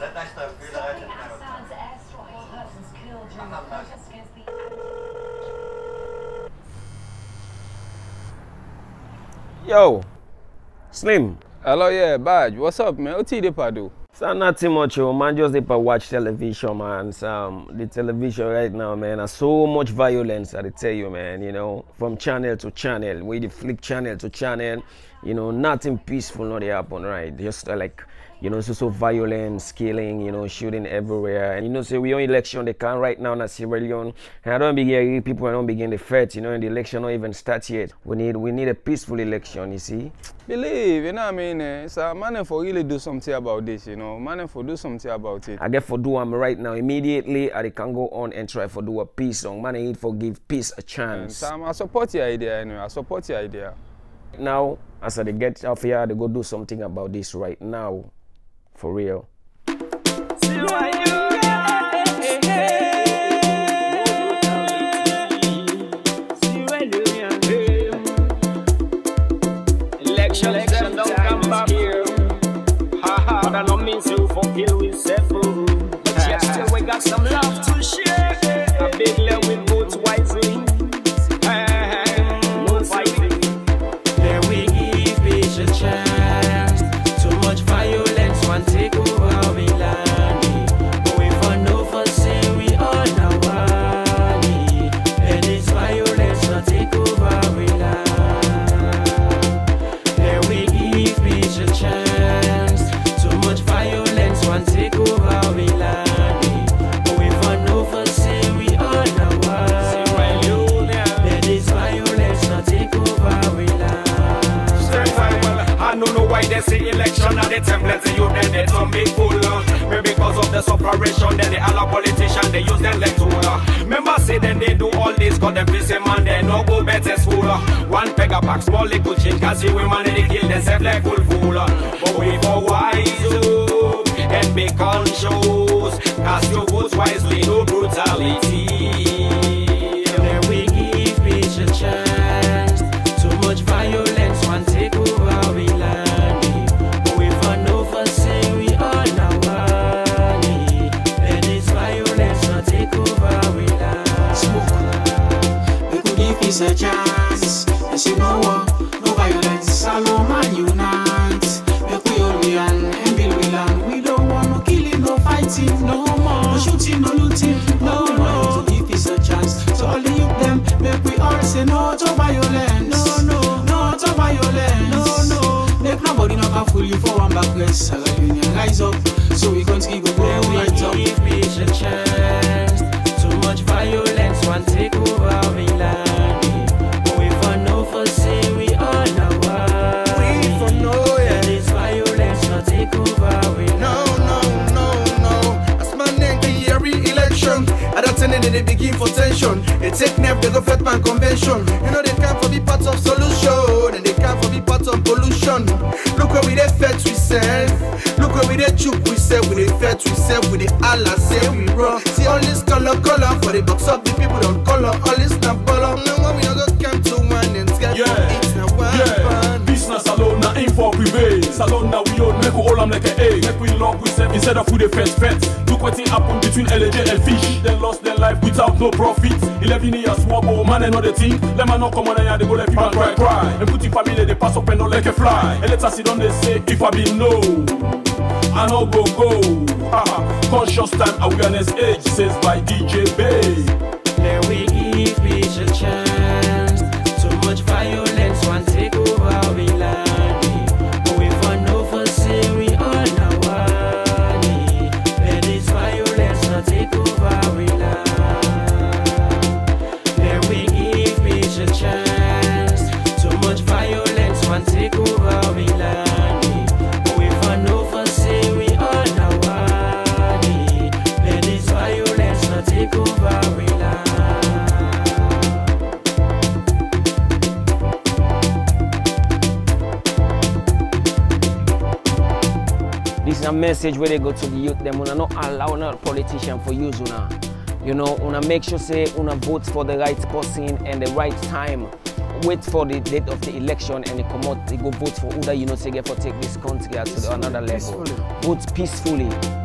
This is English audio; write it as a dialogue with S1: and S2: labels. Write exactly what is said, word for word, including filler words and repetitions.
S1: Yo, Slim.
S2: Hello, yeah, Badge. What's up, man? What you do?
S1: So nothing much, yo, man. Just dip watch television, man. So, um, the television right now, man, has so much violence. I tell you, man. You know, from channel to channel, we flip channel to channel. You know, nothing peaceful not happen, right? Just uh, like, you know, so so violence, killing, you know, shooting everywhere. And you know, say so we on election, they can right now in Sierra Leone. And I don't begin people don't begin the fight, you know, and the election not even start yet. We need we need a peaceful election, you see.
S2: Believe, you know what I mean? Eh? So man for really do something about this, you know. Man for do something about it.
S1: I get for do am right now immediately I can go on and try for do a peace song. Man, I need for give peace a chance.
S2: So I support your idea anyway. I support your idea.
S1: Now, as I get off here, they go do something about this right now. For real.
S3: Election, election, don't come back here. Ha ha, but I don't mean to fulfill with several. But still we got some love to share. A big love with votes wisely. No fighting. There we give peace a chance. Too much violence, one take over our land. But we for no for say we all now want. And this violence not take over our land. There we give peace a chance. Too much violence, one take over our land. But we for no for say we all now want. And this violence not take over our land.
S4: I don't know why they say election are the templates they use, then they turn big fool. Maybe because of the separation, then they allow politicians, they use them like tool. Remember say then they do all this, cause them face man, they no go better school. One peg a pack, small little chin, cause see women they kill themselves like full fool. But we for wise up and be conscious, cast your votes wisely, no brutality.
S3: There we give peace a chance. Too much violence, one take over our land. But we for no for say we all now want. And this violence not take over our land.
S5: Smoke. We could give peace a chance. As you know what, no violence, alone man unite. Make we all we and build we land. We don't want no killing, no fighting, no more. No shooting, no looting, no more. To give peace a chance. So all the youth them, make we all say no to violence. No, no, no to violence. No, no. Make nobody not can fool you for one backwest. Sierra Leone rise up, so we continue go go right up.
S3: Give peace a chance. Too much violence, one take over our land. But we for no for say we all now want.
S4: We for no, yeah.
S3: This violence not take over our land.
S4: No, no, no, no. As man name the every election, at that time they begin for tension. They take nerve, they go fat man convention. You know they come for be part of solution, and they come for be part of pollution. Look where we they fed we self. Look where we they chook we self. We they fed we self. We they Allah say we run. See all this color, color for the box up. The people don't color. All this not color. No one we don't go come to one and get
S6: yeah.
S4: It's not one
S6: yeah.
S4: fun.
S6: Business alone, now in for prevail. Salon now we own, make all I'm like a A. Make we love we self instead of who they fed fed. Look what it happened between L A J and Fish. They lost their life without no profit. Eleven years swap, oh man and other thing. Let man not come on and they go like people and cry cry. And put in family they pass up and not like a fly. And let us sit on they say if I be no, I no go go. Haha. Conscious time awareness age says by D J Bay.
S3: There we give peace a chance. Too much violence, one take over our land. But we for no for say we all now want. Let this violence not take over our land. There we give peace a chance. Too much violence, one take over our land. But we for no for say we all now want. Let this violence not take over our land.
S1: This is a message where they go to the youth. Them wanna not allow no politician for use una. You know, una make sure say una vote for the right person and the right time. Wait for the date of the election and they come out. They go vote for who that you know say get for take this country to another level. Vote peacefully.